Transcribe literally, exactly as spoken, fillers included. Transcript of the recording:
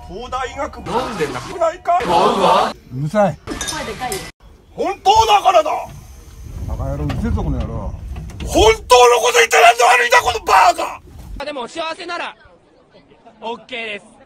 東大医学部なんでなくないか。 うるさい。 声でかいよ。 本当だからだ。 バカ野郎、うるせえぞこの野郎。 本当のこと言ってなんで悪いんだこのバーカ。 でも幸せなら オーケー です。